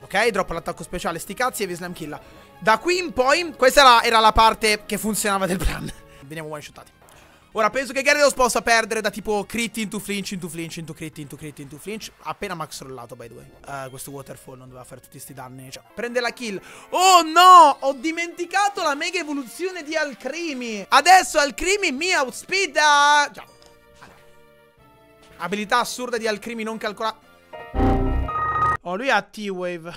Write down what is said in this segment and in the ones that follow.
Ok, droppa l'attacco speciale, sti cazzi, e Vislam killa. Da qui in poi, questa era la parte che funzionava del plan. Veniamo one shotati. Ora penso che Gyarados possa perdere da tipo crit into flinch, into flinch, into crit, into crit, into flinch. Appena max rollato, by the way. Questo waterfall non doveva fare tutti sti danni. Cioè, prende la kill. Oh no! Ho dimenticato la mega evoluzione di Alcremie. Adesso Alcremie mi outspeeda. Già. Abilità assurda di Alcremie non calcolata. Oh, lui ha T-Wave.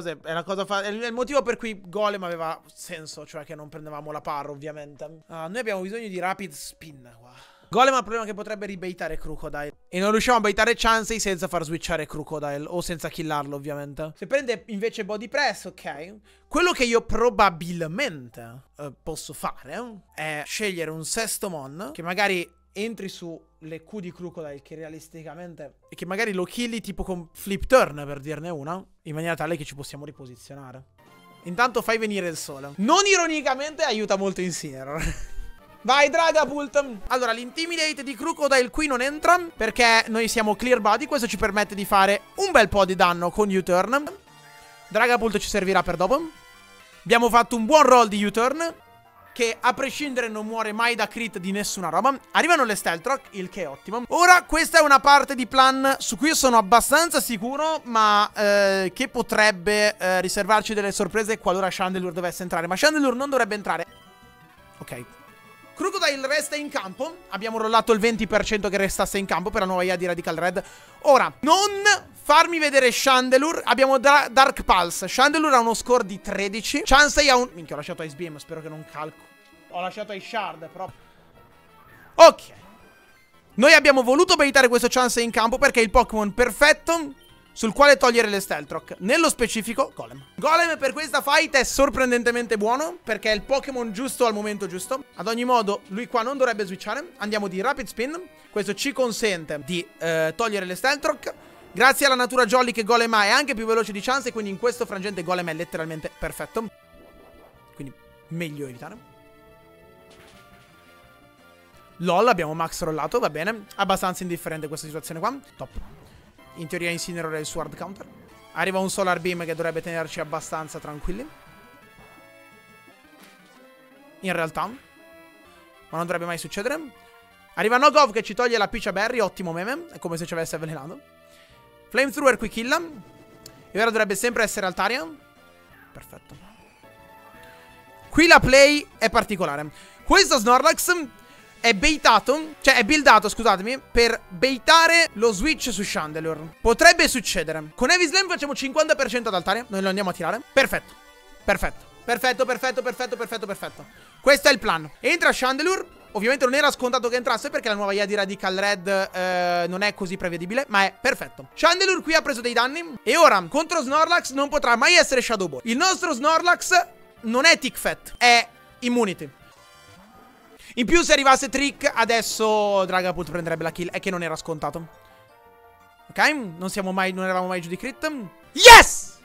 È il motivo per cui Golem aveva senso, cioè che non prendevamo la parra, ovviamente. Noi abbiamo bisogno di Rapid Spin qua. Golem ha il problema che potrebbe ribaitare Crocodile. E non riusciamo a baitare Chansey senza far switchare Crocodile. O senza killarlo, ovviamente. Se prende invece Body Press, ok. Quello che io probabilmente posso fare è scegliere un sesto Mon che magari entri su le Q di Crocodile, che realisticamente, e che magari lo killi tipo con flip turn, per dirne una, in maniera tale che ci possiamo riposizionare. Intanto fai venire il sole. Non ironicamente aiuta molto Incineroar. Vai Dragapult. Allora l'intimidate di Crocodile qui non entra perché noi siamo clear body. Questo ci permette di fare un bel po' di danno con U-turn. Dragapult ci servirà per dopo. Abbiamo fatto un buon roll di U-turn, che a prescindere non muore mai da crit di nessuna roba. Arrivano le Stealth Rock, il che è ottimo. Ora questa è una parte di plan su cui io sono abbastanza sicuro, ma che potrebbe riservarci delle sorprese qualora Chandelure dovesse entrare. Ma Chandelure non dovrebbe entrare. Ok. Crocodile resta in campo. Abbiamo rollato il 20% che restasse in campo per la nuova IA di Radical Red. Ora, non farmi vedere Chandelure. Abbiamo Dark Pulse. Chandelure ha uno score di 13. Chansey ha un... Minchia, ho lasciato Ice Beam, spero che non calco. Ho lasciato Ice Shard, però... Ok. Noi abbiamo voluto baitare questo Chansey in campo perché è il Pokémon perfetto sul quale togliere le Stealth Rock. Nello specifico, Golem. Golem per questa fight è sorprendentemente buono perché è il Pokémon giusto al momento giusto. Ad ogni modo, lui qua non dovrebbe switchare. Andiamo di Rapid Spin. Questo ci consente di togliere le Stealth Rock. Grazie alla natura jolly che Golem ha, è anche più veloce di Chansey, quindi in questo frangente Golem è letteralmente perfetto. Quindi meglio evitare. LOL, abbiamo max rollato, va bene. Abbastanza indifferente questa situazione qua. Top. In teoria Incineroar è il Sword Counter. Arriva un Solar Beam che dovrebbe tenerci abbastanza tranquilli. In realtà. Ma non dovrebbe mai succedere. Arriva Nogov che ci toglie la Piccia Berry, ottimo meme. È come se ci avesse avvelenato. Flamethrower qui killa. E ora dovrebbe sempre essere Altaria. Perfetto. Qui la play è particolare. Questo Snorlax è baitato, cioè è buildato, scusatemi, per baitare lo switch su Chandelure. Potrebbe succedere. Con Heavy Slam facciamo 50% ad Altaria. Noi lo andiamo a tirare. Perfetto. Perfetto. Perfetto, perfetto, perfetto, perfetto, perfetto. Questo è il plan. Entra Chandelure. Ovviamente non era scontato che entrasse perché la nuova IA di Radical Red non è così prevedibile, ma è perfetto. Chandelure qui ha preso dei danni e ora contro Snorlax non potrà mai essere Shadow Ball. Il nostro Snorlax non è Tick Fat, è Immunity. In più se arrivasse Trick adesso Dragapult prenderebbe la kill, è che non era scontato. Ok, non eravamo mai giù di crit. Yes!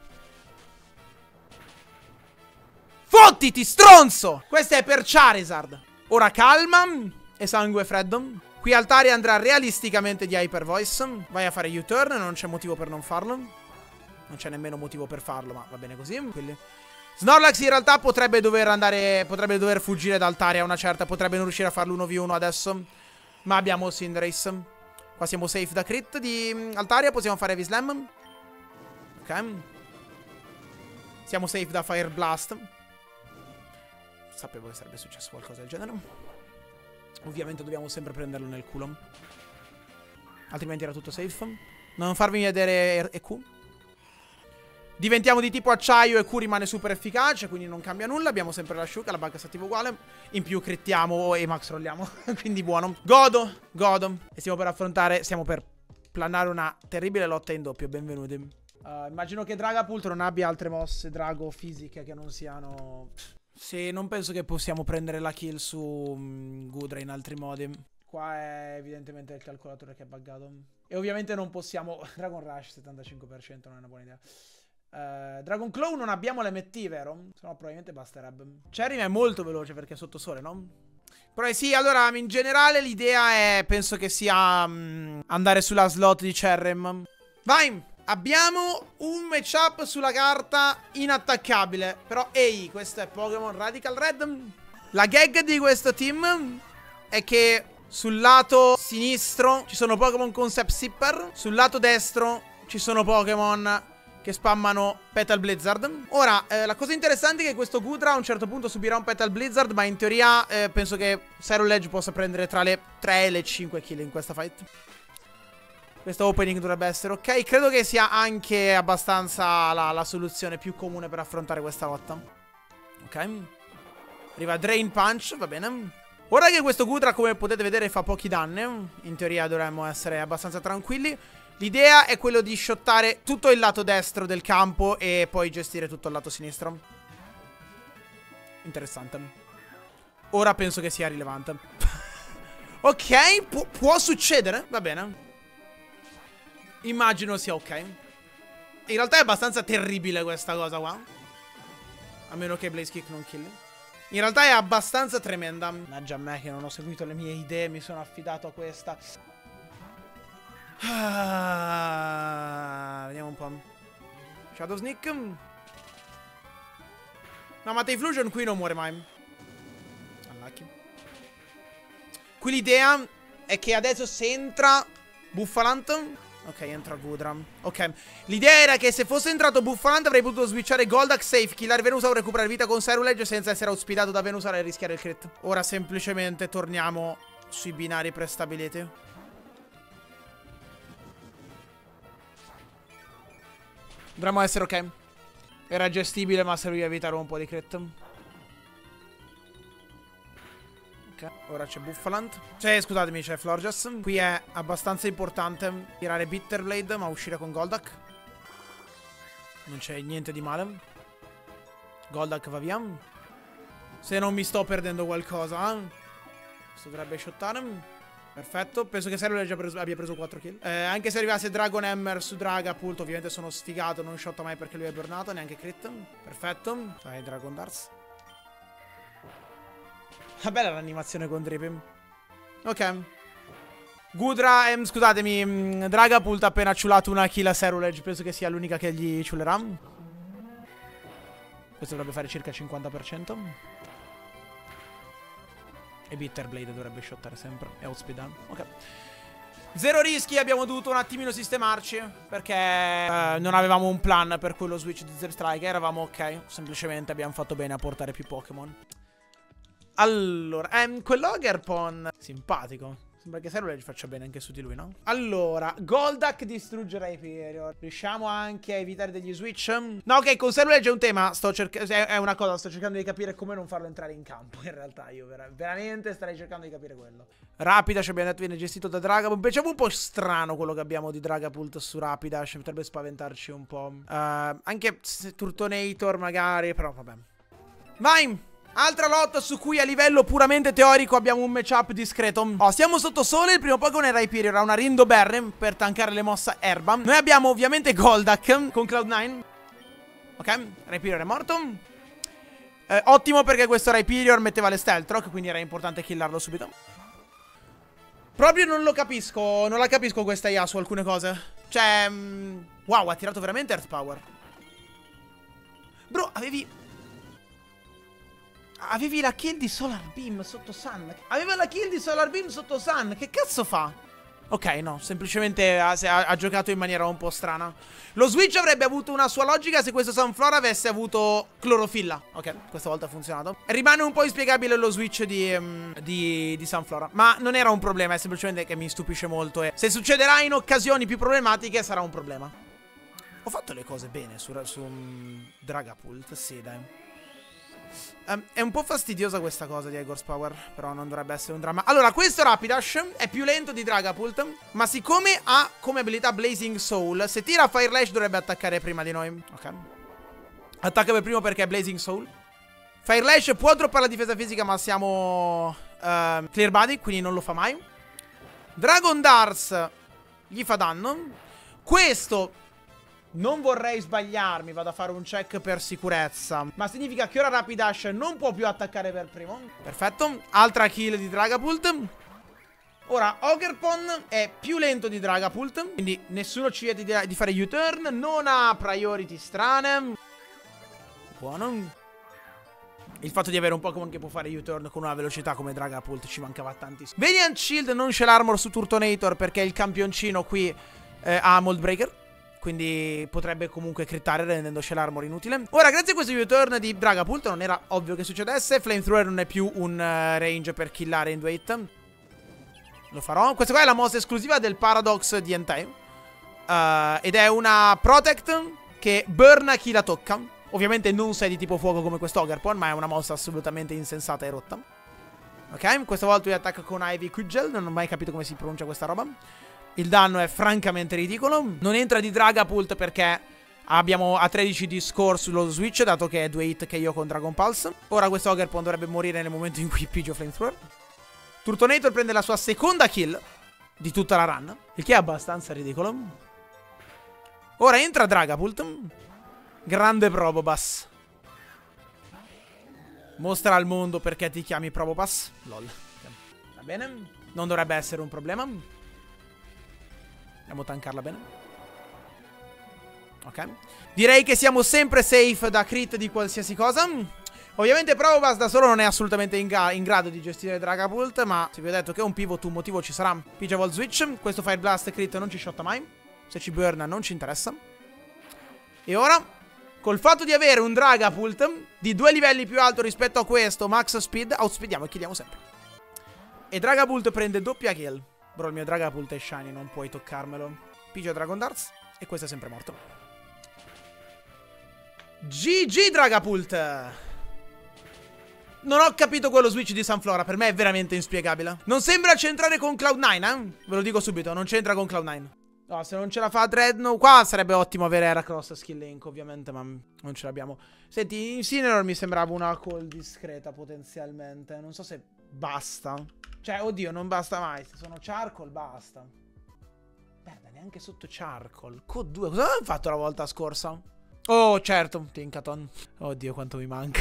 Fottiti stronzo! Questo è per Charizard. Ora calma e sangue freddo. Qui Altaria andrà realisticamente di Hyper Voice. Vai a fare U-turn, non c'è motivo per non farlo. Non c'è nemmeno motivo per farlo, ma va bene così. Quindi Snorlax in realtà potrebbe dover fuggire da Altaria una certa. Potrebbe non riuscire a farlo 1v1 adesso. Ma abbiamo Cinderace. Qua siamo safe da crit di Altaria. Possiamo fare Heavy Slam. Ok. Siamo safe da Fire Blast. Sapevo che sarebbe successo qualcosa del genere. Ovviamente dobbiamo sempre prenderlo nel culo, altrimenti era tutto safe. Non farvi vedere EQ. Diventiamo di tipo acciaio, EQ rimane super efficace, quindi non cambia nulla. Abbiamo sempre la Shuka, la banca attiva uguale. In più crittiamo e max rolliamo. Quindi buono. Godo. E stiamo per planare una terribile lotta in doppio. Benvenuti. Immagino che Dragapult non abbia altre mosse drago fisiche che non siano... Sì, non penso che possiamo prendere la kill su Gudra in altri modi. Qua è evidentemente il calcolatore che è buggato. E ovviamente non possiamo... Dragon Rush 75% non è una buona idea. Dragon Claw non abbiamo l'MT, vero? Se no probabilmente basterebbe. Cherry è molto veloce perché è sotto sole, no? Però sì, allora in generale l'idea è... Penso che sia andare sulla slot di Cherry. Vai! Abbiamo un matchup sulla carta inattaccabile. Però, ehi, questo è Pokémon Radical Red. La gag di questo team è che sul lato sinistro ci sono Pokémon con Sep Sipper. Sul lato destro ci sono Pokémon che spammano Petal Blizzard. Ora, la cosa interessante è che questo Goodra a un certo punto subirà un Petal Blizzard, ma in teoria penso che Ceruledge possa prendere tra le 3 e le 5 kill in questa fight. Questo opening dovrebbe essere ok. Credo che sia anche abbastanza la soluzione più comune per affrontare questa lotta. Ok. Arriva Drain Punch, va bene. Ora che questo Goodra, come potete vedere, fa pochi danni, in teoria dovremmo essere abbastanza tranquilli. L'idea è quello di shottare tutto il lato destro del campo e poi gestire tutto il lato sinistro. Interessante. Ora penso che sia rilevante. Ok, può succedere, va bene. Immagino sia ok. In realtà è abbastanza terribile questa cosa qua. A meno che Blaze Kick non killi. In realtà è abbastanza tremenda. Mannaggia a me che non ho seguito le mie idee, mi sono affidato a questa. Vediamo un po'. Shadow Sneak. No, ma Typhlosion qui non muore mai. Unlucky. Qui l'idea è che adesso se entra Buffalant. Ok, entra Goodra. Ok, l'idea era che se fosse entrato Buffalant avrei potuto switchare Golduck safe, killare Venusaur, recuperare vita con Ceruledge senza essere outspeedato da Venusaur e rischiare il crit. Ora semplicemente torniamo sui binari prestabiliti. Dovremmo essere ok. Era gestibile, ma serviva a evitare un po' di crit. Ok, ora c'è Buffalant. Cioè, scusatemi, c'è Florges. Qui è abbastanza importante tirare Bitterblade, ma uscire con Golduck. Non c'è niente di male. Golduck va via. Se non mi sto perdendo qualcosa. Questo dovrebbe shottare. Perfetto, penso che Ceruledge abbia preso 4 kill. Anche se arrivasse Dragon Hammer su Dragapult, ovviamente sono sfigato, non shotta mai perché lui è burnato, neanche crit. Perfetto. Vai Dragon Darts. Ah, bella l'animazione con Dripping. Ok. Goodra, scusatemi, Dragapult ha appena ciulato una kill a Ceruledge, penso che sia l'unica che gli ciulerà. Questo dovrebbe fare circa il 50%. E Bitterblade dovrebbe shottare sempre. E outspeed. Ok. Zero rischi, abbiamo dovuto un attimino sistemarci perché non avevamo un plan per quello switch di Zero Strike. Eravamo ok. Semplicemente abbiamo fatto bene a portare più Pokémon. Allora, quell'Ogerpon simpatico. Sembra che Ceruledge faccia bene anche su di lui, no? Allora, Golduck distruggerà Hyperior. Riusciamo anche a evitare degli switch? No, ok, con Ceruledge è un tema. È una cosa, sto cercando di capire come non farlo entrare in campo. In realtà io veramente starei cercando di capire quello. Rapidash abbiamo detto viene gestito da Dragapult. Diciamo un po' strano quello che abbiamo di Dragapult su Rapidash. Potrebbe spaventarci un po'. Anche Turtonator magari, però vabbè. Vai! Altra lotta su cui a livello puramente teorico abbiamo un matchup discreto. Siamo sotto sole, il primo Pokémon era Hyperior, ha una Rindoberry per tankare le mossa erba. Noi abbiamo ovviamente Golduck con Cloud9. Ok, Hyperior è morto. Ottimo perché questo Hyperior metteva le Stealth Rock, quindi era importante killarlo subito. Proprio non lo capisco, non la capisco questa IA su alcune cose. Cioè, wow, ha tirato veramente Earth Power. Bro, Avevi la kill di Solar Beam sotto Sun. Aveva la kill di Solar Beam sotto Sun. Che cazzo fa? Ok, no, semplicemente ha giocato in maniera un po' strana. Lo switch avrebbe avuto una sua logica se questo Sunflora avesse avuto clorofilla. Ok, questa volta ha funzionato. Rimane un po' inspiegabile lo switch di Sunflora, ma non era un problema, è semplicemente che mi stupisce molto. E se succederà in occasioni più problematiche sarà un problema. Ho fatto le cose bene su Dragapult, sì, dai. È un po' fastidiosa questa cosa di Igor's Power, però non dovrebbe essere un dramma. Allora, questo Rapidash è più lento di Dragapult, ma siccome ha come abilità Blazing Soul, se tira Fire Lash dovrebbe attaccare prima di noi. Ok. Attacca per primo perché è Blazing Soul. Fire Lash può droppare la difesa fisica, ma siamo Clear Body, quindi non lo fa mai. Dragon Darts gli fa danno. Questo... non vorrei sbagliarmi, vado a fare un check per sicurezza. Ma significa che ora Rapidash non può più attaccare per primo. Perfetto, altra kill di Dragapult. Ora, Ogerpon è più lento di Dragapult, quindi nessuno ci chiede di fare U-turn, non ha priority strane. Buono. Il fatto di avere un Pokémon che può fare U-turn con una velocità come Dragapult ci mancava tantissimo. Vediant Shield non c'è l'armor su Turtonator perché il campioncino qui ha Mold Breaker. Quindi potrebbe comunque crittare rendendo Shell Armor inutile. Ora, grazie a questo U-turn di Dragapult, non era ovvio che succedesse. Flamethrower non è più un range per killare in 2 hit. Lo farò. Questa qua è la mossa esclusiva del Paradox di Entei. Ed è una Protect che burna chi la tocca. Ovviamente non sei di tipo fuoco come questo Ogerpon, ma è una mossa assolutamente insensata e rotta. Ok, questa volta io attacco con Ivy Kugel. Non ho mai capito come si pronuncia questa roba. Il danno è francamente ridicolo. Non entra di Dragapult perché abbiamo a 13 di score sullo switch, dato che è 2 hit che io con Dragon Pulse. Ora questo Ogerpon dovrebbe morire nel momento in cui pigio Flamethrower. Turtonator prende la sua seconda kill di tutta la run, il che è abbastanza ridicolo. Ora entra Dragapult. Grande Probobas. Mostra al mondo perché ti chiami Probobas. Lol. Va bene. Non dovrebbe essere un problema. Andiamo a tankarla bene. Ok. Direi che siamo sempre safe da crit di qualsiasi cosa. Ovviamente Probobas da solo non è assolutamente in grado di gestire Dragapult, ma se vi ho detto che è un pivot, un motivo ci sarà. Pigia Volt Switch. Questo Fire Blast crit non ci shotta mai. Se ci burna non ci interessa. E ora, col fatto di avere un Dragapult di 2 livelli più alto rispetto a questo Max Speed, outspeediamo e killiamo sempre. E Dragapult prende doppia kill. Bro, il mio Dragapult è shiny, non puoi toccarmelo. Pigia Dragon Darts e questo è sempre morto. GG Dragapult! Non ho capito quello switch di Sunflora, per me è veramente inspiegabile. Non sembra centrare con Cloud9, Ve lo dico subito, non c'entra con Cloud9. No, se non ce la fa Dreadnought, qua sarebbe ottimo avere Heracross Skill Link, ovviamente, ma non ce l'abbiamo. Senti, Incineroar mi sembrava una call discreta potenzialmente. Non so se basta. Cioè, oddio, non basta mai. Se sono Charcoal, basta. Merda, neanche sotto Charcoal. Code 2, cosa avevamo fatto la volta scorsa? Oh, certo, Tinkaton. Oddio, quanto mi manca.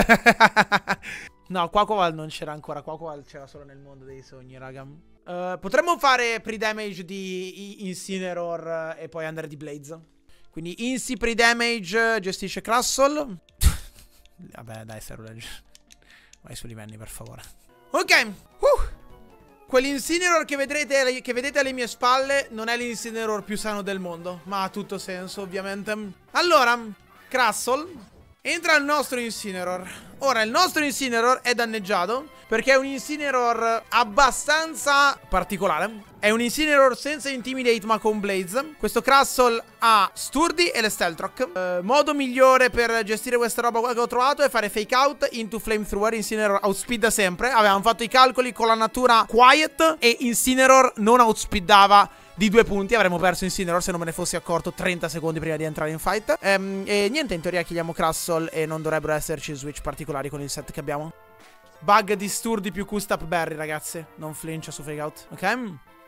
No, Quaquaval non c'era ancora. Quaquaval c'era solo nel mondo dei sogni, raga. Potremmo fare pre-damage di Incineroar e poi andare di Blaze. Quindi Inci pre-damage gestisce Crustle. Vabbè, dai, Serulege. Vai su livelli, per favore. Ok. Quell'Incineroar che vedete alle mie spalle non è l'Incineroar più sano del mondo, ma ha tutto senso, ovviamente. Allora, Crustle entra il nostro Incineroar. Ora, il nostro Incineroar è danneggiato perché è un Incineroar abbastanza particolare. È un Incineroar senza Intimidate ma con Blaze. Questo Crustle ha Sturdy e le Stealth Rock. Modo migliore per gestire questa roba qua che ho trovato è fare Fake Out into Flamethrower. Incineroar outspeeda sempre. Avevamo fatto i calcoli con la natura Quiet e Incineroar non outspeedava di 2 punti. Avremmo perso Incineroar se non me ne fossi accorto 30 secondi prima di entrare in fight. E niente, in teoria chiediamo Crustle e non dovrebbero esserci switch particolari con il set che abbiamo. Bug di Sturdy più Q-Stap Berry, ragazzi. Non flinch su Fake Out. Ok.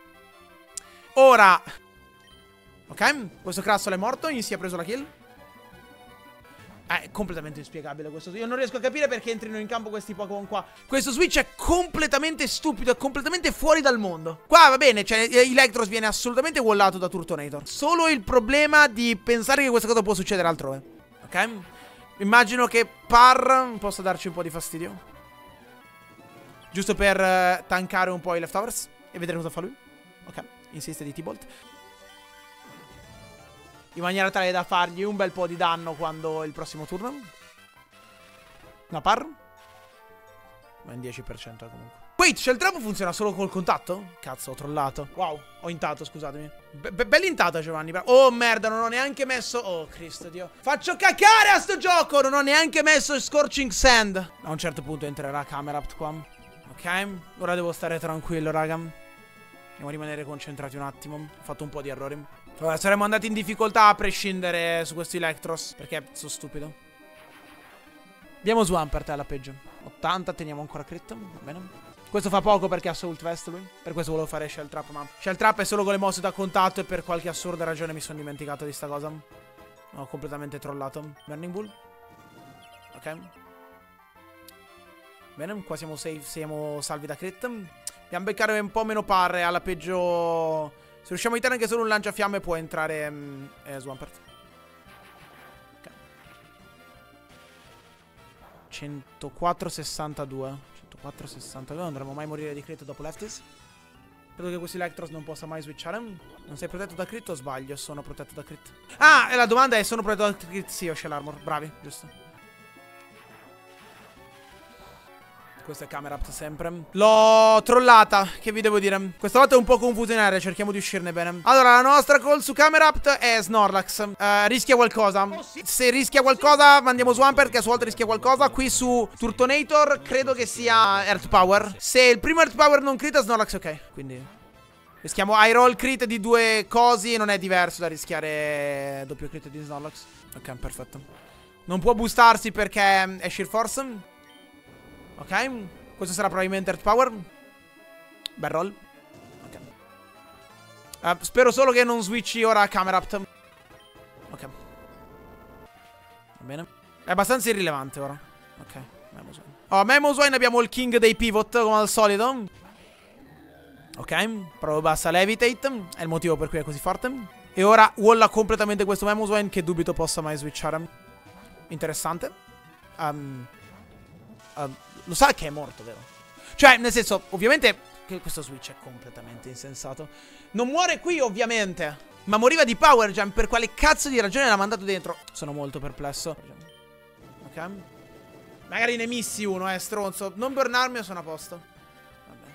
Ora. Ok. Questo Crustle è morto. Insi ha preso la kill. È completamente inspiegabile questo. Io non riesco a capire perché entrino in campo questi Pokémon qua. Questo switch è completamente stupido. È completamente fuori dal mondo. Qua va bene, cioè Electros viene assolutamente wallato da Turtonator. Solo il problema di pensare che questa cosa può succedere altrove. Ok. Immagino che Par possa darci un po' di fastidio. Giusto per tankare un po' i leftovers e vedere cosa fa lui. Ok, insiste di T-Bolt. In maniera tale da fargli un bel po' di danno quando il prossimo turno. Una Par. Ma in 10% comunque. Wait, Shell Trap funziona solo col contatto? Cazzo, ho trollato. Wow, ho intato, scusatemi. Bella intata, Giovanni. Oh, merda, non ho neanche messo... Oh, Cristo Dio. Faccio cacare a sto gioco! Non ho neanche messo il Scorching Sand. A un certo punto entrerà Camerapt qua. Ok, ora devo stare tranquillo, raga. Andiamo a rimanere concentrati un attimo. Ho fatto un po' di errori. Vabbè, saremmo andati in difficoltà a prescindere su questo Electros, perché sono stupido. Abbiamo Swampert alla peggio. 80, teniamo ancora crit. Va bene. Questo fa poco perché ha Assault Vest lui. Per questo volevo fare Shell Trap, ma Shell Trap è solo con le mosse da contatto e per qualche assurda ragione mi sono dimenticato di sta cosa. Ho completamente trollato. Burning Bull. Ok. Bene, qua siamo safe, siamo salvi da crit. Dobbiamo beccare un po' meno parre. Alla peggio, se riusciamo a evitare anche solo un lanciafiamme, può entrare Swampert. Ok. 104-62. 104-62. Non dovremmo mai morire di crit dopo Lefties. Credo che questo Electros non possa mai switchare. Non sei protetto da crit o sbaglio? Sono protetto da crit. Ah, e la domanda è: sono protetto da crit? Sì, ho Shell Armor. Bravi, giusto. Questo è camera up sempre. L'ho trollata, che vi devo dire. Questa volta è un po' confusionaria, cerchiamo di uscirne bene. Allora, la nostra call su camera up è Snorlax. Rischia qualcosa. Se rischia qualcosa, mandiamo Swampert, che a sua volta rischia qualcosa. Qui su Turtonator credo che sia Earth Power. Se il primo Earth Power non crita, Snorlax ok. Quindi rischiamo high roll crit di 2 cosi. Non è diverso da rischiare doppio crit di Snorlax. Ok, perfetto. Non può boostarsi perché è Sheer Force. Ok, questo sarà probabilmente Earth Power. Bel roll. Ok. Spero solo che non switchi ora a Camera Up. Ok. Va bene. È abbastanza irrilevante ora. Ok, Mamoswine. Oh, Mamoswine abbiamo il king dei pivot come al solito. Ok, provo bassa Levitate. È il motivo per cui è così forte. E ora walla completamente questo Mamoswine, che dubito possa mai switchare. Interessante. Lo sa che è morto, vero? Cioè, nel senso, ovviamente questo switch è completamente insensato. Non muore qui, ovviamente, ma moriva di Power Jam. Per quale cazzo di ragione l'ha mandato dentro? Sono molto perplesso. Ok. Magari ne missi uno, stronzo. Non burnarmi o sono a posto. Vabbè.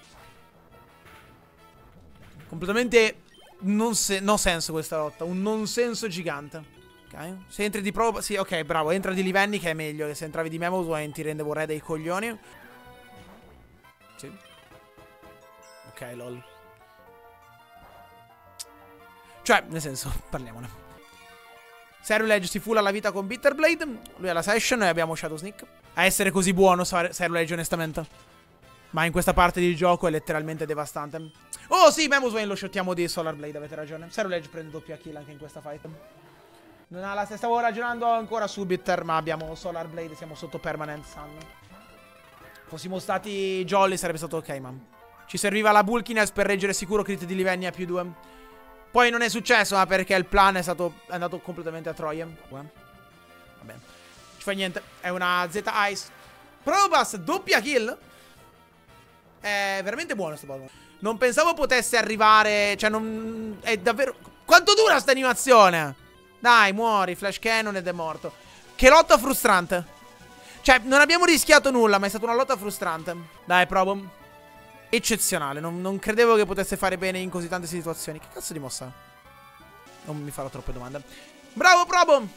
Completamente no senso questa lotta. Un non senso gigante. Ok, se entri di prova. Sì, ok, bravo. Entra di Livenni, che è meglio. Che se entravi di Mamoswine ti rendevo re dei coglioni. Sì. Ok, lol. Cioè, nel senso, parliamone. Ceruledge si fulla la vita con Bitterblade. Lui ha la Session e abbiamo Shadow Sneak. A essere così buono Ceruledge, onestamente. Ma in questa parte di gioco è letteralmente devastante. Oh sì, Mamoswine lo shottiamo di Solar Blade, avete ragione. Ceruledge prende doppia kill anche in questa fight. Non ha la... Stavo ragionando ancora su Bitter, ma abbiamo Solar Blade, siamo sotto Permanent Sun. Fossimo stati Jolly sarebbe stato ok, ma ci serviva la Bulkiness per reggere sicuro crit di Livenni a +2. Poi non è successo, ma perché il plan è andato completamente a troia. Vabbè, ci fa niente. È una Z Ice. Probas, doppia kill. È veramente buono sto Pokémon. Non pensavo potesse arrivare. Cioè, non... È davvero... Quanto dura sta animazione? Dai, muori, Flash Cannon ed è morto. Che lotta frustrante. Cioè, non abbiamo rischiato nulla, ma è stata una lotta frustrante. Dai, provo. Eccezionale, non credevo che potesse fare bene in così tante situazioni. Che cazzo di mossa è? Non mi farò troppe domande. Bravo, provo.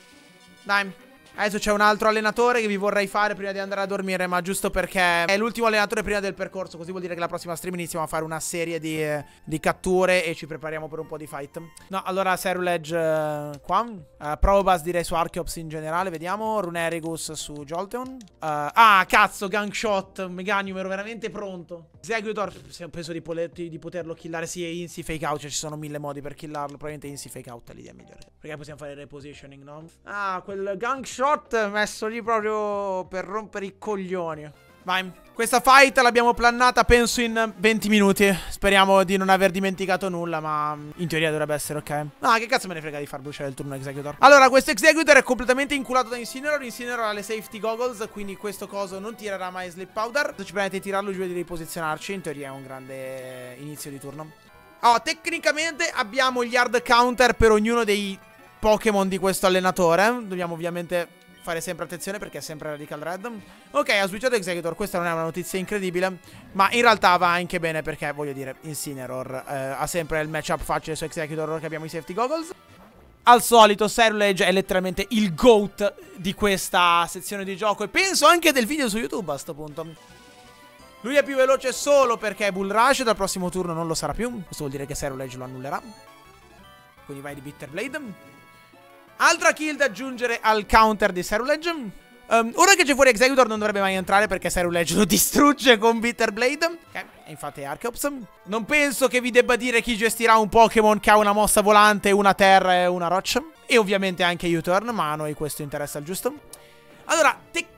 Dai. Adesso c'è un altro allenatore che vi vorrei fare prima di andare a dormire, ma giusto perché è l'ultimo allenatore prima del percorso. Così vuol dire che la prossima stream iniziamo a fare una serie di catture e ci prepariamo per un po' di fight. No, allora Ceruledge qua. Probas direi su Archeops in generale, vediamo. Runerigus su Jolteon. Cazzo, Gangshot. Meganium, ero veramente pronto. Executor, penso di poterlo killare. Sì, è Insi Fake Out, cioè ci sono 1000 modi per killarlo. Probabilmente Insi Fake Out è l'idea migliore. Perché possiamo fare il repositioning, no? Ah, quel Gangshot messo lì proprio per rompere i coglioni. Vai. Questa fight l'abbiamo plannata penso in 20 minuti. Speriamo di non aver dimenticato nulla, ma in teoria dovrebbe essere ok. Ah, che cazzo me ne frega di far bruciare il turno Executor. Allora, questo Executor è completamente inculato da Incineroar. Incineroar ha le safety goggles, quindi questo coso non tirerà mai Sleep Powder. Se ci permette di tirarlo giù e di riposizionarci, in teoria è un grande inizio di turno. Oh, tecnicamente abbiamo gli hard counter per ognuno dei Pokémon di questo allenatore. Dobbiamo ovviamente fare sempre attenzione perché è sempre Radical Red. Ok, ha switchato Executor. Questa non è una notizia incredibile, ma in realtà va anche bene perché, voglio dire, Incineroar ha sempre il matchup facile su Executor, che abbiamo i safety goggles. Al solito Ceruledge è letteralmente il GOAT di questa sezione di gioco e penso anche del video su YouTube a sto punto. Lui è più veloce solo perché Bull Rush dal prossimo turno non lo sarà più. Questo vuol dire che Ceruledge lo annullerà. Quindi vai di Bitterblade. Altra kill da aggiungere al counter di Ceruledge. Ora che c'è fuori Executor non dovrebbe mai entrare perché Ceruledge lo distrugge con Bitterblade. Ok, e infatti è Archeops. Non penso che vi debba dire chi gestirà un Pokémon che ha una mossa volante, una terra e una roccia. E ovviamente anche U-turn, ma a noi questo interessa il giusto. Allora,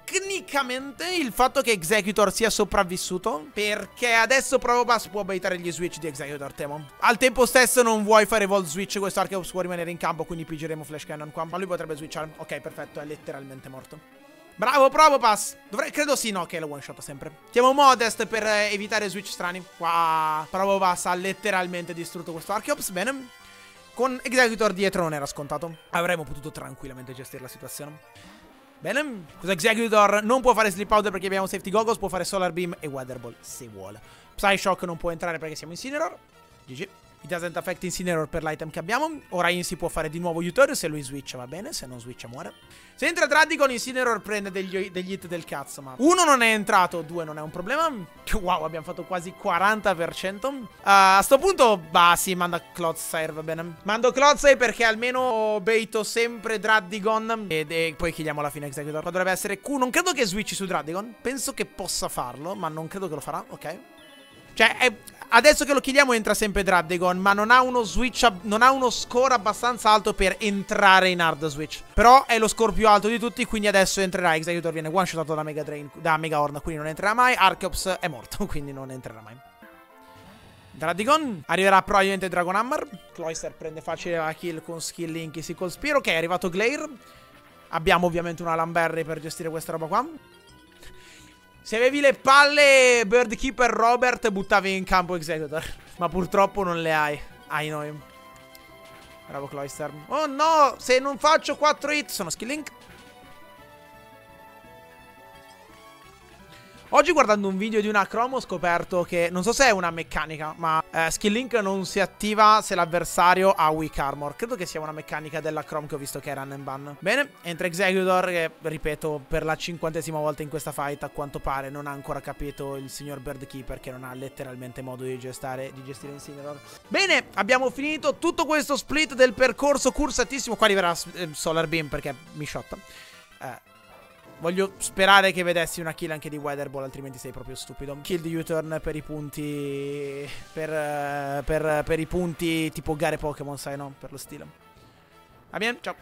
tecnicamente il fatto che Executor sia sopravvissuto, perché adesso Probopass può baitare gli switch di Executor, temo. Al tempo stesso non vuoi fare Volt Switch, questo Archeops può rimanere in campo, quindi pigeremo Flash Cannon qua. Ma lui potrebbe switchare. Ok, perfetto, è letteralmente morto. Bravo Probopass. Credo sì, no, che lo one shot sempre. Chiamo Modest per evitare switch strani. Qua Probopass ha letteralmente distrutto questo Archeops. Bene. Con Executor dietro non era scontato. Avremmo potuto tranquillamente gestire la situazione. Bene. Questo Executor non può fare Sleep Powder perché abbiamo Safety Goggles. Può fare Solar Beam e Weather Ball se vuole. Psyshock non può entrare perché siamo Incineroar. GG. It doesn't affect Incineroar per l'item che abbiamo. Ora Insi può fare di nuovo U-turn. Se lui switcha va bene, se non switcha muore. Se entra Dradigon, Incineroar prende degli hit del cazzo. Ma 1 non è entrato, 2 non è un problema. Wow, abbiamo fatto quasi 40%. A sto punto, bah sì, manda Clodsire, va bene. Mando Clodsire perché almeno baito sempre Dradigon. E poi chiediamo alla fine Executor. Qua dovrebbe essere Q. Non credo che switchi su Dradigon. Penso che possa farlo, ma non credo che lo farà. Ok. Cioè, adesso che lo chiediamo entra sempre Dradigon, ma non ha uno switch, non ha uno score abbastanza alto per entrare in hard switch. Però è lo score più alto di tutti, quindi adesso entrerà. Executor viene one shotato da Mega Drain, da Mega Horn, quindi non entrerà mai. Archeops è morto, quindi non entrerà mai. Dradigon, arriverà probabilmente Dragon Hammer. Cloyster prende facile la kill con skill link e Sickle Spear. Ok, è arrivato Glare. Abbiamo ovviamente una Lamberry per gestire questa roba qua. Se avevi le palle, Birdkeeper Robert, buttavi in campo Executor. Ma purtroppo non le hai. Ai noi. Bravo Cloyster. Oh no, se non faccio 4 hit sono skill link. Oggi guardando un video di una Chrome ho scoperto che, non so se è una meccanica, ma skill link non si attiva se l'avversario ha weak armor. Credo che sia una meccanica della Chrome che ho visto che è run and ban. Bene, entra Executor che, ripeto, per la 50ª volta in questa fight a quanto pare non ha ancora capito il signor Birdkeeper che non ha letteralmente modo di gestire Incineroar. Bene, abbiamo finito tutto questo split del percorso cursatissimo. Qua arriverà Solar Beam perché mi shotta. Voglio sperare che vedessi una kill anche di Weather Ball, altrimenti sei proprio stupido. Kill di U-turn per i punti. Per i punti tipo gare Pokémon, sai, no? Per lo stile. Va bene, ciao.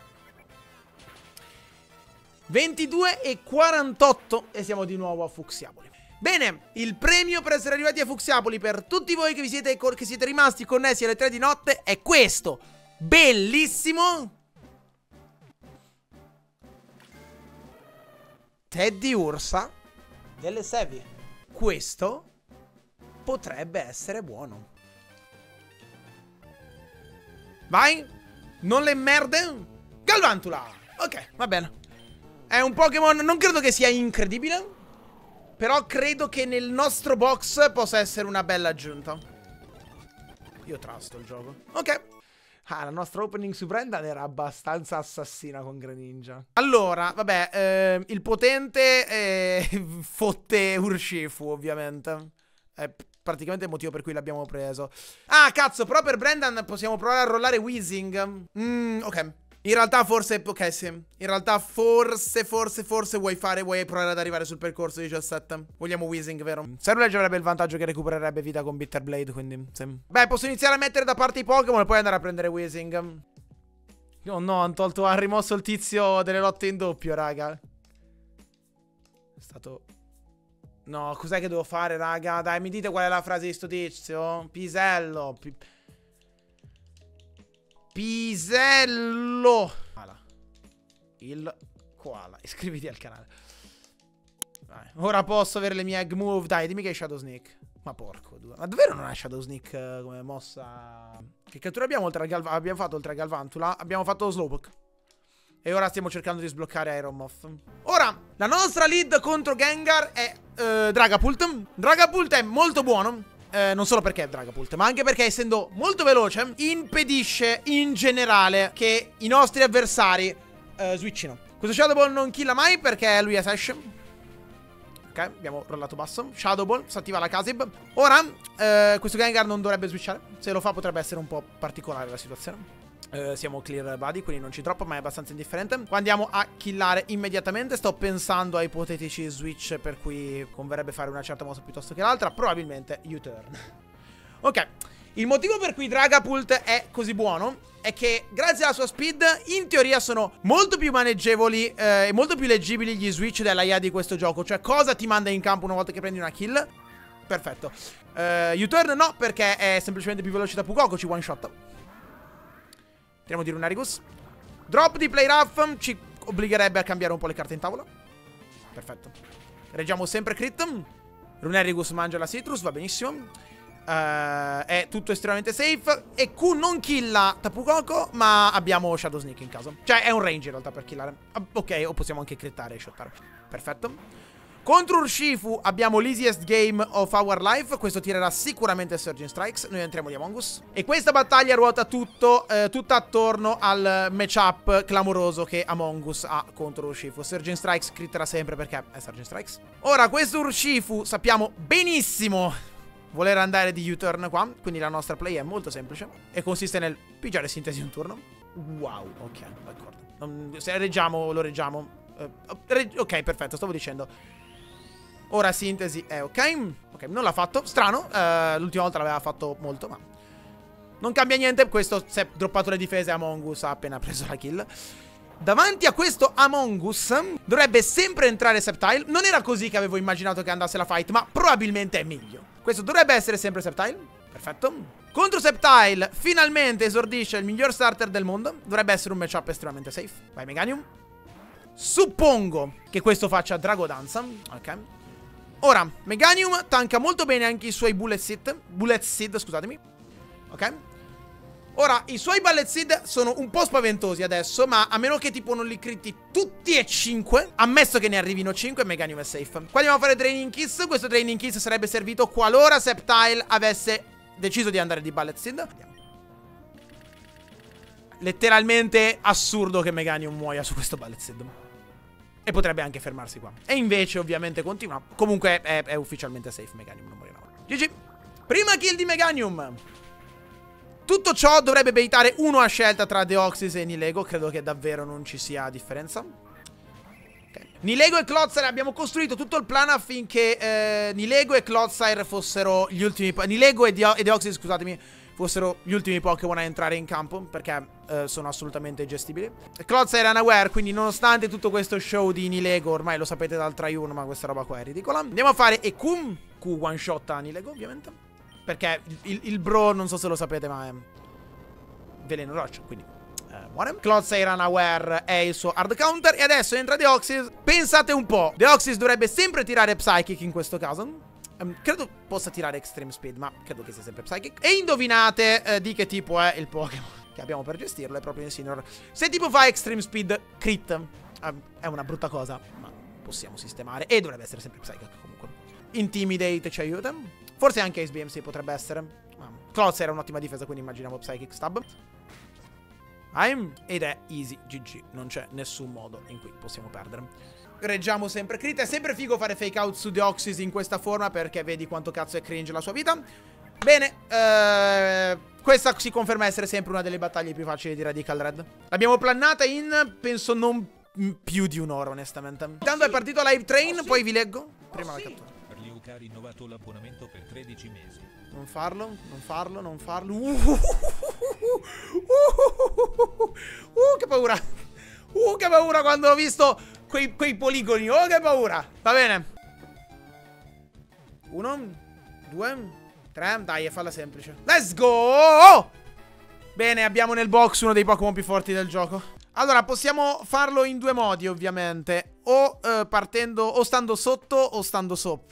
22:48 e siamo di nuovo a Fucsiapoli. Bene, il premio per essere arrivati a Fucsiapoli per tutti voi che siete rimasti connessi alle 3 di notte è questo. Bellissimo Teddy Ursa delle Sevi. Questo potrebbe essere buono. Vai. Non le merde. Galvantula. Ok, va bene. È un Pokémon, non credo che sia incredibile, però credo che nel nostro box possa essere una bella aggiunta. Io trusto il gioco. Ok. Ah, la nostra opening su Brendan era abbastanza assassina con Greninja. Allora, vabbè, il potente fotte Urshifu, ovviamente. È praticamente il motivo per cui l'abbiamo preso. Ah, cazzo, però per Brendan possiamo provare a rollare Weezing. Ok. In realtà forse, ok sì, in realtà forse vuoi provare ad arrivare sul percorso 17. Vogliamo Weezing, vero? Ceruledge avrebbe il vantaggio che recupererebbe vita con Bitter Blade, quindi sì. Beh, posso iniziare a mettere da parte i Pokémon e poi andare a prendere Weezing. Oh no, hanno rimosso il tizio delle lotte in doppio, raga. È stato... No, cos'è che devo fare, raga? Dai, mi dite qual è la frase di sto tizio? Pisello. Pisello. Il koala. Iscriviti al canale. Vai. Ora posso avere le mie egg move. Dai, dimmi che è Shadow Sneak. Ma porco due. Ma davvero non è Shadow Sneak come mossa? Che cattura abbiamo oltre al abbiamo fatto oltre a Galvantula? Abbiamo fatto Slowpoke. E ora stiamo cercando di sbloccare Ironmoth. Ora, la nostra lead contro Gengar è Dragapult. Dragapult è molto buono. Non solo perché è Dragapult, ma anche perché essendo molto veloce impedisce in generale che i nostri avversari switchino. Questo Shadow Ball non killa mai perché lui è Sash. Ok, abbiamo rollato basso. Shadow Ball, si attiva la Kha'Zix. Ora, questo Gengar non dovrebbe switchare. Se lo fa potrebbe essere un po' particolare la situazione. Siamo clear body, quindi non ci troppo, ma è abbastanza indifferente. Qua andiamo a killare immediatamente. Sto pensando a ipotetici switch per cui converrebbe fare una certa mossa piuttosto che l'altra. Probabilmente U-turn. Ok, Il motivo per cui Dragapult è così buono è che grazie alla sua speed in teoria sono molto più maneggevoli e molto più leggibili gli switch della IA di questo gioco. Cioè cosa ti manda in campo una volta che prendi una kill. Perfetto. U-turn no, perché è semplicemente più veloce da Pukoko, ci one shot. Tiriamo di Runerigus. Drop di Play Rough ci obbligherebbe a cambiare un po' le carte in tavola. Perfetto. Reggiamo sempre crit. Runerigus mangia la citrus, va benissimo. È tutto estremamente safe. E Q non killa Tapu Koko, ma abbiamo Shadow Sneak in caso. Cioè è un range in realtà per killare. Ok, o possiamo anche crittare e shottare. Perfetto. Contro Urshifu abbiamo l'easiest game of our life. Questo tirerà sicuramente Surging Strikes. Noi entriamo di Among Us. E questa battaglia ruota tutta attorno al matchup clamoroso che Among Us ha contro Urshifu. Surging Strikes critterà sempre perché è Surging Strikes. Ora questo Urshifu sappiamo benissimo voler andare di U-turn qua. Quindi la nostra play è molto semplice e consiste nel pigiare sintesi un turno. Wow, ok, d'accordo. Se reggiamo, lo reggiamo. Ok, perfetto, stavo dicendo. Ora sintesi è ok. Ok, non l'ha fatto. Strano. L'ultima volta l'aveva fatto molto, ma non cambia niente. Questo si è droppato le difese. Among Us ha appena preso la kill. Davanti a questo Among Us dovrebbe sempre entrare Sceptile. Non era così che avevo immaginato che andasse la fight, ma probabilmente è meglio. Questo dovrebbe essere sempre Sceptile. Perfetto. Contro Sceptile finalmente esordisce il miglior starter del mondo. Dovrebbe essere un matchup estremamente safe. Vai Meganium. Suppongo che questo faccia Dragodanza. Ok. Ora, Meganium tanka molto bene anche i suoi Bullet Seed, scusatemi. Ok. Ora, i suoi Bullet Seed sono un po' spaventosi adesso, ma a meno che tipo non li critti tutti e 5, ammesso che ne arrivino 5, Meganium è safe. Qua andiamo a fare Draining Kiss. Questo Draining Kiss sarebbe servito qualora Sceptile avesse deciso di andare di Bullet Seed. Letteralmente assurdo che Meganium muoia su questo Bullet Seed. E potrebbe anche fermarsi qua. E invece ovviamente continua. Comunque è ufficialmente safe Meganium, non morirà. GG. Prima kill di Meganium. Tutto ciò dovrebbe baitare uno a scelta tra Deoxys e Nilego. Credo che davvero non ci sia differenza. Okay. Nilego e Clodsire abbiamo costruito tutto il plan affinché Nilego e Clodsire fossero gli ultimi... Nilego e Deoxys, scusatemi, fossero gli ultimi Pokémon a entrare in campo, perché sono assolutamente gestibili. Clodsire è unaware, quindi nonostante tutto questo show di Nilego, ormai lo sapete dal try-1, ma questa roba qua è ridicola. Andiamo a fare Ekum. Q one shot a Nilego, ovviamente. Perché il bro, non so se lo sapete, ma è veleno roccia, quindi muore. Clodsire unaware è il suo hard counter. E adesso entra Deoxys. Pensate un po', Deoxys dovrebbe sempre tirare Psychic in questo caso. Credo possa tirare Extreme Speed, ma credo che sia sempre Psychic. E indovinate di che tipo è il Pokémon che abbiamo per gestirlo. È proprio Incineroar. Se tipo fa Extreme Speed crit, è una brutta cosa, ma possiamo sistemare. E dovrebbe essere sempre Psychic comunque. Intimidate ci aiuta. Forse anche Ace BMC potrebbe essere. Clodsire era un'ottima difesa, quindi immaginiamo Psychic Stab. Ed è easy GG. Non c'è nessun modo in cui possiamo perdere. Reggiamo sempre crit. È sempre figo fare fake out su Deoxys in questa forma, perché vedi quanto cazzo è cringe la sua vita. Bene, questa si conferma essere sempre una delle battaglie più facili di Radical Red. L'abbiamo plannata in, penso, non più di un'ora, onestamente. Intanto è partito Live Train, poi vi leggo. Prima la cattura. Ha rinnovato l'abbonamento per 13 mesi. Non farlo, non farlo, non farlo. Che paura. Che paura quando ho visto quei poligoni. Oh, che paura. Va bene. 1, 2, 3. Dai, falla semplice. Let's go. Bene, abbiamo nel box uno dei Pokémon più forti del gioco. Allora, possiamo farlo in due modi, ovviamente. O partendo, o stando sotto o stando sopra.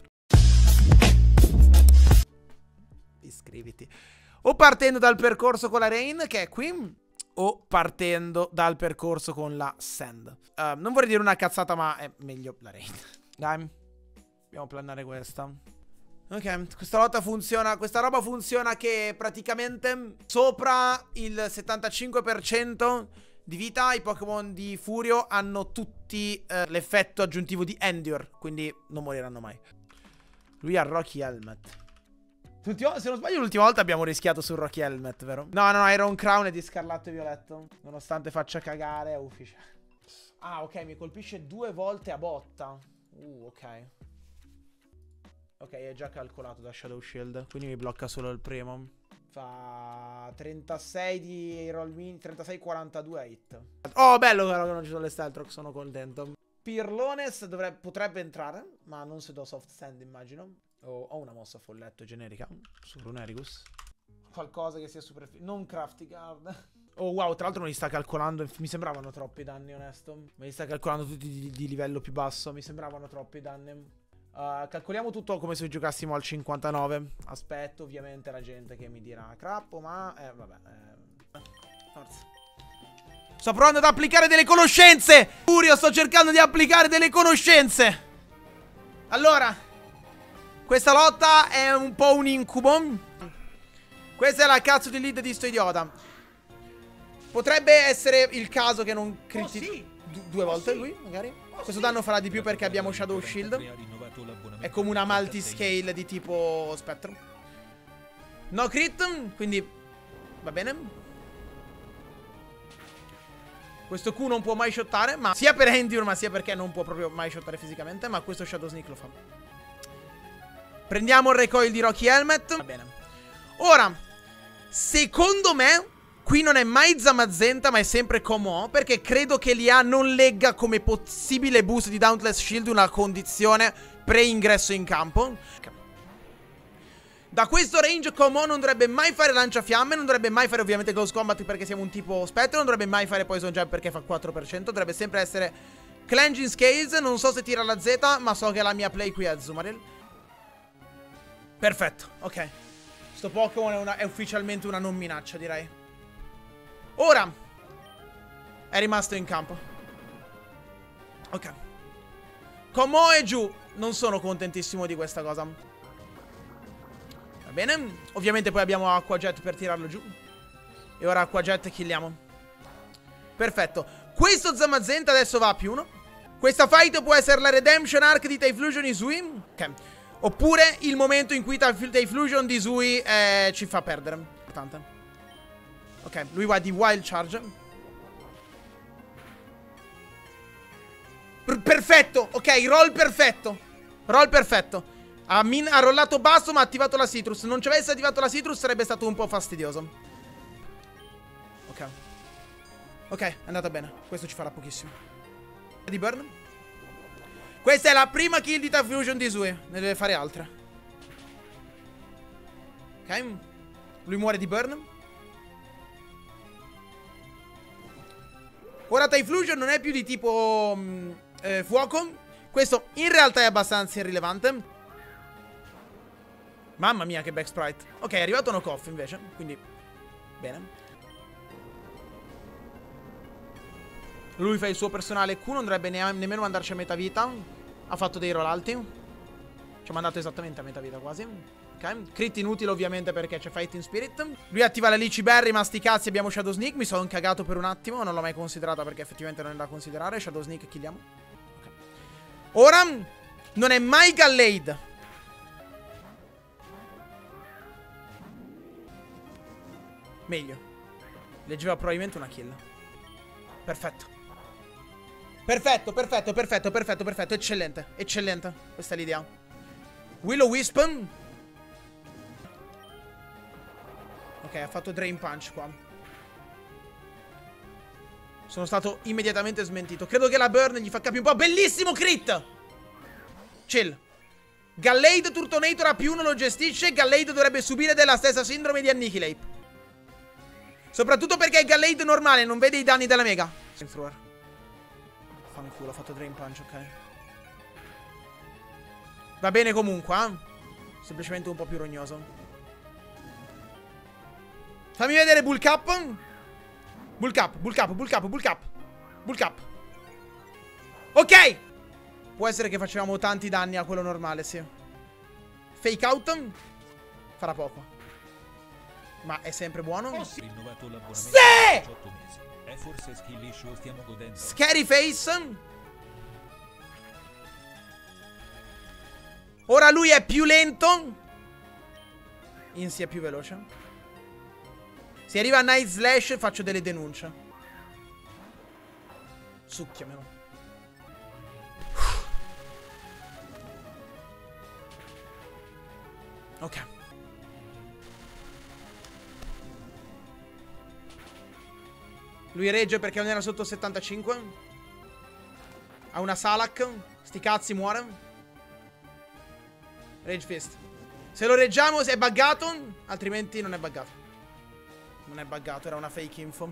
Iscriviti. O partendo dal percorso con la Rain, che è qui, o partendo dal percorso con la Sand. Non vorrei dire una cazzata, ma è meglio la Rain. Dai, dobbiamo plannare questa. Ok, questa lotta funziona. Questa roba funziona che praticamente sopra il 75% di vita i Pokémon di Furio hanno tutti l'effetto aggiuntivo di Endure, quindi non moriranno mai. Lui ha Rocky Helmet. Se non sbaglio l'ultima volta abbiamo rischiato sul Rocky Helmet, vero? No, Iron Crown è di scarlatto e violetto. Nonostante faccia cagare è ufficiale. Ah, ok, mi colpisce 2 volte a botta. Ok. Ok, è già calcolato da Shadow Shield, quindi mi blocca solo il primo. Fa 36 di roll min, 36-42 hit. Oh, bello però che non ci sono le Stealth, sono contento. Pirlones potrebbe entrare, ma non se do soft stand, immagino. Ho una mossa folletto generica su Runericus. Qualcosa che sia super... Non Crafty Guard. Oh wow, tra l'altro me li sta calcolando. Mi sembravano troppi danni, onesto. Me li sta calcolando tutti di livello più basso. Mi sembravano troppi danni. Calcoliamo tutto come se giocassimo al 59. Aspetto ovviamente la gente che mi dirà crappo, ma... vabbè. Forza. Sto provando ad applicare delle conoscenze. Furio, sto cercando di applicare delle conoscenze. Allora, questa lotta è un po' un incubo. Questa è la cazzo di lead di sto idiota. Potrebbe essere il caso che non criti sì. Due volte lui, magari. Questo danno farà di più perché abbiamo Shadow Shield. È come una multi-scale di tipo Spectrum. No crit, quindi va bene. Questo Q non può mai shottare, ma sia per Endure, ma sia perché non può proprio mai shottare fisicamente. Ma questo Shadow Sneak lo fa. Prendiamo il recoil di Rocky Helmet. Va bene. Ora, secondo me, qui non è mai Zamazenta, ma è sempre Como, perché credo che l'IA non legga come possibile boost di Dauntless Shield una condizione pre-ingresso in campo. Da questo range Como non dovrebbe mai fare lanciafiamme, non dovrebbe mai fare ovviamente Close Combat perché siamo un tipo spettro, non dovrebbe mai fare Poison Jab perché fa 4%, dovrebbe sempre essere Cleansing Scales, non so se tira la Z, ma so che la mia play qui è Azumarill. Perfetto, ok. Sto Pokémon è ufficialmente una non minaccia, direi. Ora è rimasto in campo. Ok. Como e giù. Non sono contentissimo di questa cosa. Va bene. Ovviamente poi abbiamo Aqua Jet per tirarlo giù. E ora Aqua Jet killiamo. Perfetto. Questo Zamazenta adesso va a +1. Questa fight può essere la Redemption Arc di Typhlosion Isui. Ok. Oppure il momento in cui Typhlosion di Isui ci fa perdere. Importante. Ok, lui va di Wild Charge. Perfetto, ok, roll perfetto. Roll perfetto. Ha rollato basso ma ha attivato la Citrus. Se non ci avesse attivato la Citrus sarebbe stato un po' fastidioso. Ok. Ok, è andata bene. Questo ci farà pochissimo. Di burn. Questa è la prima kill di Typhlosion di Isui. Ne deve fare altre. Ok. Lui muore di burn. Ora Typhlosion non è più di tipo fuoco. Questo in realtà è abbastanza irrilevante. Mamma mia che back sprite. Ok, è arrivato Knockoff invece. Quindi bene. Lui fa il suo personale Q. Non dovrebbe nemmeno mandarci a metà vita. Ha fatto dei roll alti. Ci ha mandato esattamente a metà vita quasi. Ok, crit inutile ovviamente perché c'è Fighting Spirit. Lui attiva la Lychee Berry, ma sti cazzi abbiamo Shadow Sneak. Mi sono incagato per un attimo, non l'ho mai considerata perché effettivamente non è da considerare. Shadow Sneak killiamo. Ok. Ora non è mai Gallade. Meglio. Leggeva probabilmente una kill. Perfetto. Perfetto, perfetto, perfetto, perfetto, perfetto. Eccellente, eccellente. Questa è l'idea. Will-O-Wisp. Ok, ha fatto Drain Punch qua. Sono stato immediatamente smentito. Credo che la burn gli fa capire un po'. Bellissimo crit! Chill. Gallade Turtonator a +1 lo gestisce. Gallade dovrebbe subire della stessa sindrome di Annihilate. Soprattutto perché è Gallade normale, non vede i danni della Mega. Fanculo, ha fatto Drain Punch, ok. Va bene comunque, semplicemente un po' più rognoso. Fammi vedere Bulk Up. Bulk Up, Bulk Up, Bulk Up, Bulk Up. Bulk Up. Ok. Può essere che facevamo tanti danni a quello normale, sì. Fake Out farà poco. Ma è sempre buono. Sì! È forse skill issue, stiamo godendo. Scary Face. Ora lui è più lento. Insi è più veloce. Se arriva a Night Slash faccio delle denunce. Succhiamelo. Ok. Lui regge perché non era sotto 75. Ha una Salak. Sti cazzi, muore. Rage Fist. Se lo reggiamo è buggato. Altrimenti non è buggato. Non è buggato, era una fake info.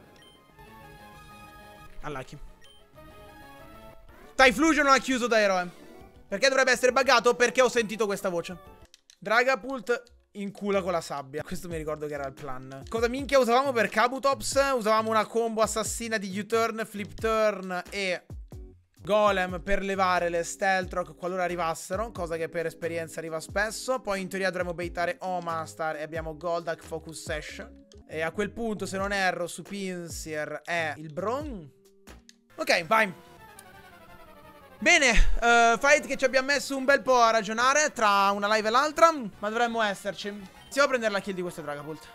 Unlucky. Typhlosion non ha chiuso da eroe. Perché dovrebbe essere buggato? Perché ho sentito questa voce. Dragapult in culo con la sabbia. Questo mi ricordo che era il plan. Cosa minchia usavamo per Kabutops? Usavamo una combo assassina di U-turn, flip turn e golem per levare le stealth rock qualora arrivassero, cosa che per esperienza arriva spesso. Poi in teoria dovremmo baitare Omastar e abbiamo Goldak Focus Session. E a quel punto, se non erro, su Pinsir è il Bron. Ok, vai. Bene, fight che ci abbiamo messo un bel po' a ragionare tra una live e l'altra, ma dovremmo esserci. Stiamo a prendere la kill di questo Dragapult.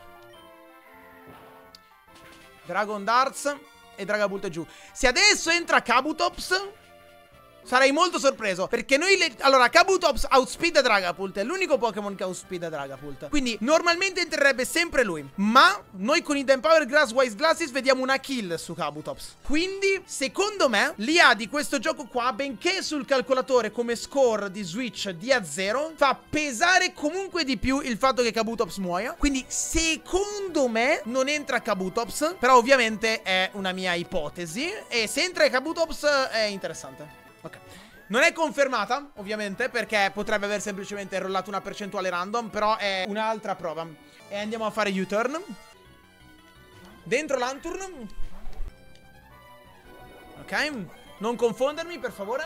Dragon Darts e Dragapult è giù. Se adesso entra Kabutops, sarei molto sorpreso, perché noi allora, Kabutops outspeed Dragapult, è l'unico Pokémon che outspeed Dragapult. Quindi normalmente entrerebbe sempre lui, ma noi con i Empower Grass Wise Glasses vediamo una kill su Kabutops. Quindi secondo me l'IA di questo gioco qua, benché sul calcolatore come score di Switch dia 0, fa pesare comunque di più il fatto che Kabutops muoia. Quindi secondo me non entra Kabutops, però ovviamente è una mia ipotesi, e se entra Kabutops è interessante. Ok, non è confermata ovviamente, perché potrebbe aver semplicemente rollato una percentuale random, però è un'altra prova. E andiamo a fare U-turn dentro Lanturn. Ok, non confondermi per favore.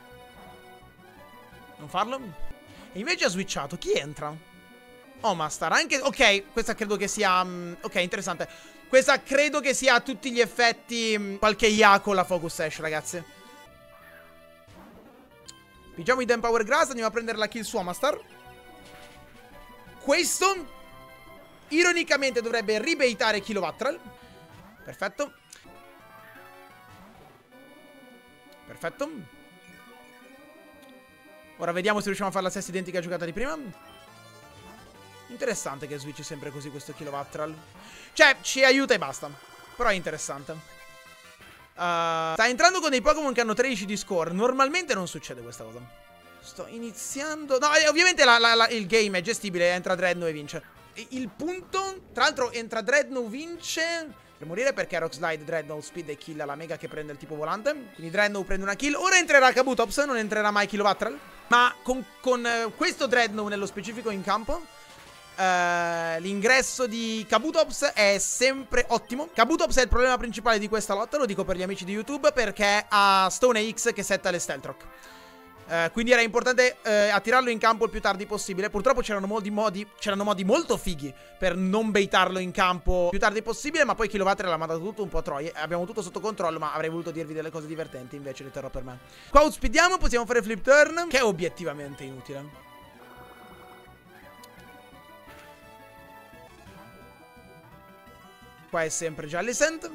Non farlo. E invece ha switchato. Chi entra? Omastar anche. Ok, questa credo che sia ok, interessante. Questa credo che sia a tutti gli effetti qualche IA con la Focus Sash, ragazzi. Pigiamo i Empower Grass, andiamo a prendere la kill su Omastar. Questo ironicamente dovrebbe ribaitare Kilovatral. Perfetto. Perfetto. Ora vediamo se riusciamo a fare la stessa identica giocata di prima. Interessante che switchi sempre così questo Kilovatral. Cioè, ci aiuta e basta. Però è interessante. Sta entrando con dei Pokémon che hanno 13 di score. Normalmente non succede questa cosa. Sto iniziando. No, ovviamente il game è gestibile. Entra Dreadnought e vince. E il punto, tra l'altro entra Dreadnought, vince per morire, perché Rock Slide, Dreadnought, Speed e kill la mega che prende il tipo volante. Quindi Dreadnought prende una kill. Ora entrerà Kabutops, non entrerà mai Kilovatral. Ma con questo Dreadnought nello specifico in campo, l'ingresso di Kabutops è sempre ottimo. Kabutops è il problema principale di questa lotta, lo dico per gli amici di YouTube, perché ha Stone X che setta le Stealth Rock. Quindi era importante attirarlo in campo il più tardi possibile. Purtroppo c'erano modi molto fighi per non baitarlo in campo il più tardi possibile, ma poi Kilovatral l'ha mandato tutto un po' troie. Abbiamo tutto sotto controllo, ma avrei voluto dirvi delle cose divertenti, invece le terrò per me. Qua outspeediamo, possiamo fare flip turn, che è obiettivamente inutile. Qua è sempre Jellicent.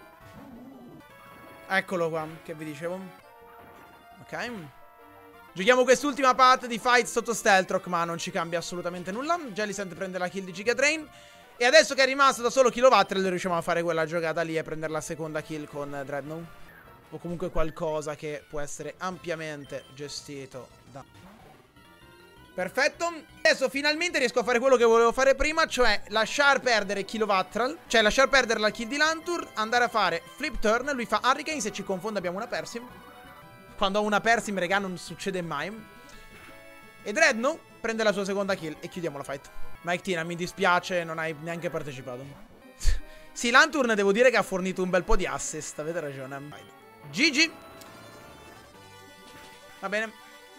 Eccolo qua, che vi dicevo. Ok. Giochiamo quest'ultima parte di fight sotto Stealth Rock, ma non ci cambia assolutamente nulla. Jellicent prende la kill di Giga Drain. E adesso che è rimasto da solo Kilovatral, riusciamo a fare quella giocata lì e prendere la seconda kill con Dreadnought. O comunque qualcosa che può essere ampiamente gestito da... Perfetto. Adesso finalmente riesco a fare quello che volevo fare prima, cioè lasciar perdere Kilovatral, cioè lasciar perdere la kill di Lanturn, andare a fare flip turn. Lui fa Hurricane, se ci confonde abbiamo una Persim. Quando ho una Persim, regà, non succede mai. E Dreadnought prende la sua seconda kill e chiudiamo la fight. Mike Tina, mi dispiace, non hai neanche partecipato. Sì, Lanturn devo dire che ha fornito un bel po' di assist, avete ragione. GG. Va bene.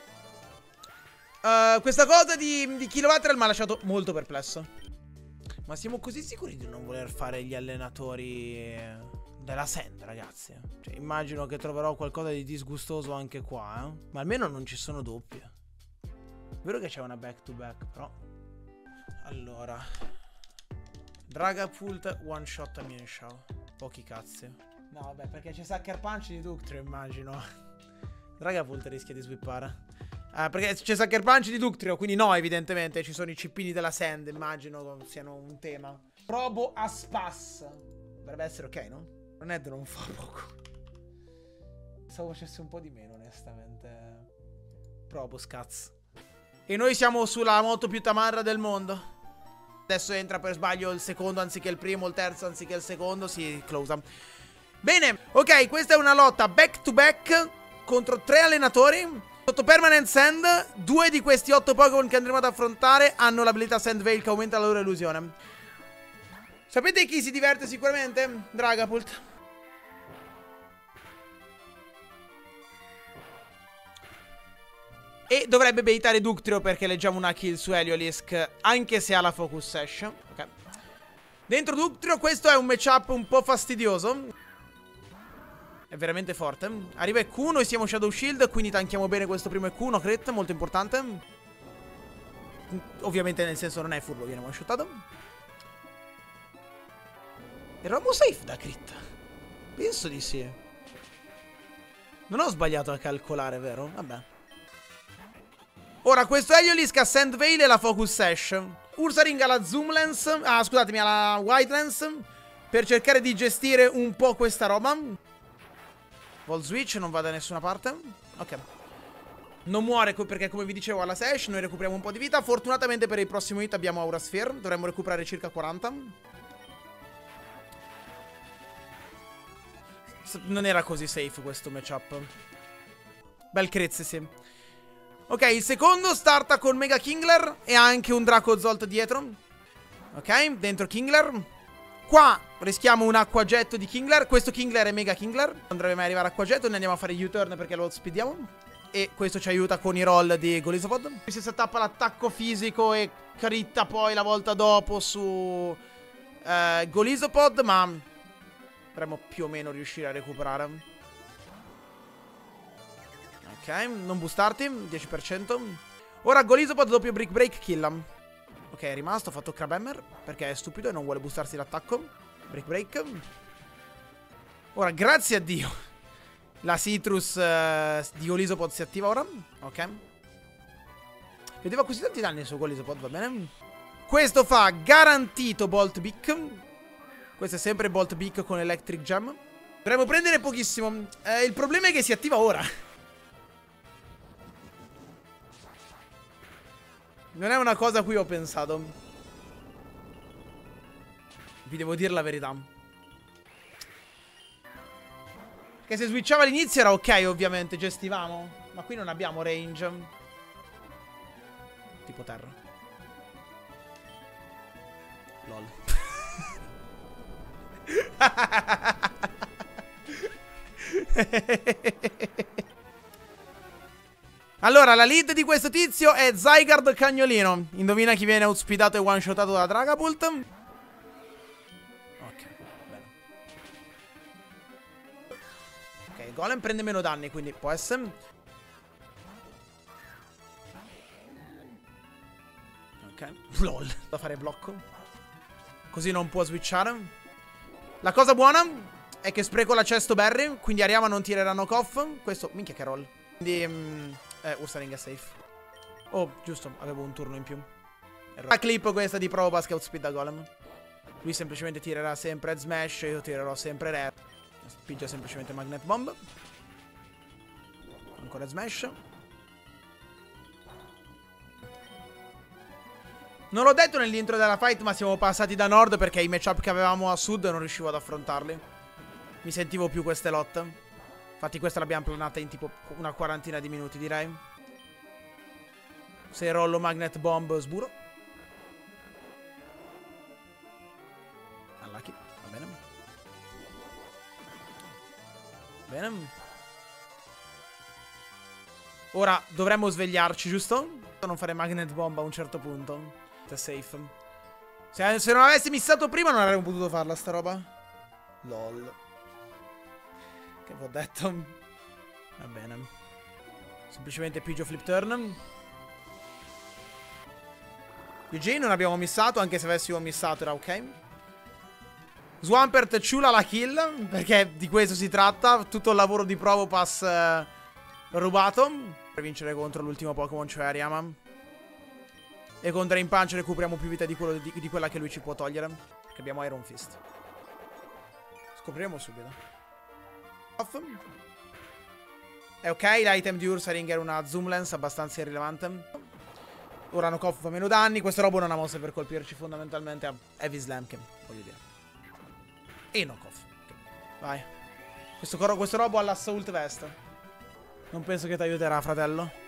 Questa cosa di Kilovatral mi ha lasciato molto perplesso. Ma siamo così sicuri di non voler fare gli allenatori della Sand, ragazzi? Cioè, immagino che troverò qualcosa di disgustoso anche qua, ma almeno non ci sono doppi. È vero che c'è una back to back, però. Allora, Dragapult one shot a Mienshao. Pochi cazzi. No, vabbè, perché c'è Sucker Punch di Ductrio, immagino. Dragapult rischia di swippare. Perché c'è Sucker Punch di Ductrio, quindi no, evidentemente ci sono i cippini della Sand, immagino siano un tema. Probo a spas. Dovrebbe essere ok, no? Ned non fa poco. Pensavo facesse un po' di meno, onestamente. Probos, cazzo. E noi siamo sulla moto più tamarra del mondo. Adesso entra per sbaglio il secondo anziché il primo, il terzo anziché il secondo. Si closa. Bene, ok, questa è una lotta back to back contro 3 allenatori. Sotto Permanent Sand, 2 di questi 8 Pokémon che andremo ad affrontare hanno l'abilità Sand Veil che aumenta la loro illusione. Sapete chi si diverte sicuramente? Dragapult. E dovrebbe baitare Ductrio perché leggiamo una kill su Heliolisk, anche se ha la Focus Sash. Ok. Dentro Ductrio questo è un matchup un po' fastidioso. È veramente forte. Arriva EQ1 e siamo Shadow Shield, quindi tanchiamo bene questo primo EQ1 crit, molto importante. Ovviamente nel senso non è furbo, viene one-shotato. Eravamo safe da crit? Penso di sì. Non ho sbagliato a calcolare, vero? Vabbè. Ora, questo Heliolisk ha Sand Veil e la Focus Sash. Ursaring ha la Zoom Lens. Ah, scusatemi, ha la White Lens. Per cercare di gestire un po' questa roba. Volt Switch non va da nessuna parte. Ok. Non muore perché, come vi dicevo, ha la Sash. Noi recuperiamo un po' di vita. Fortunatamente per il prossimo hit abbiamo Aura Sphere. Dovremmo recuperare circa 40. Non era così safe questo matchup. Bel crit, sì. Ok, il secondo starta con Mega Kingler e ha anche un Dracozolt dietro. Ok, dentro Kingler. Qua rischiamo un acquagetto di Kingler. Questo Kingler è Mega Kingler. Non dovrebbe mai arrivare a acquagetto. Noi andiamo a fare U-turn perché lo speediamo. E questo ci aiuta con i roll di Golisopod. Si tappa l'attacco fisico e critta poi la volta dopo su Golisopod, ma dovremmo più o meno riuscire a recuperare. Ok, non boostarti, 10%. Ora Golisopod doppio Brick Break killa. Ok, è rimasto, ha fatto Crabhammer perché è stupido e non vuole boostarsi l'attacco. Brick Break. Ora, grazie a Dio, la Citrus di Golisopod si attiva ora. Ok. Vedeva così tanti danni su Golisopod, va bene. Questo fa garantito Bolt Beak. Questo è sempre Bolt Beak con Electric Gem. Dovremmo prendere pochissimo. Il problema è che si attiva ora. Non è una cosa a cui ho pensato. Vi devo dire la verità. Che se switchava all'inizio era ok, ovviamente, gestivamo. Ma qui non abbiamo range. Tipo terra. LOL. Allora, la lead di questo tizio è Zygarde Cagnolino. Indovina chi viene outspeedato e one-shotato da Dragapult. Ok, bene. Ok, Golem prende meno danni, quindi può essere. Ok, lol. Da fare blocco. Così non può switchare. La cosa buona è che spreco la Chesto Berry, quindi Ariama non tireranno Koff. Questo, minchia che roll. Quindi... Ursaring è safe. Oh, giusto, avevo un turno in più. La clip questa di Probas che outspeed da Golem. Lui semplicemente tirerà sempre Red Smash. Io tirerò sempre Rare. Pigia semplicemente Magnet Bomb. Ancora Red Smash. Non l'ho detto nell'intro della fight, ma siamo passati da nord perché i matchup che avevamo a sud non riuscivo ad affrontarli. Mi sentivo più queste lotte. Infatti questa l'abbiamo planata in tipo una quarantina di minuti, direi. Se rollo Magnet Bomb sburo. Unlucky, va bene. Bene. Ora dovremmo svegliarci, giusto? Non fare Magnet Bomb a un certo punto. È safe. Se non avessi missato prima non avremmo potuto farla sta roba. LOL. Che vi ho detto. Va bene. Semplicemente pigio flip turn. GG, non abbiamo missato. Anche se avessimo missato era ok. Swampert ciula la kill, perché di questo si tratta. Tutto il lavoro di Probopass rubato per vincere contro l'ultimo Pokémon, cioè Ariama. E con Drain Punch recuperiamo più vita di quella che lui ci può togliere, perché abbiamo Iron Fist. Scopriremo subito. Off. È ok, l'item di Ursaring era una zoom lens abbastanza irrilevante. Ora Nokov fa meno danni. Questo robo non ha mosse per colpirci, fondamentalmente ha Heavy Slam, che voglio dire. E Nokov. Vai. Questo robo ha l'assault vest. Non penso che ti aiuterà, fratello.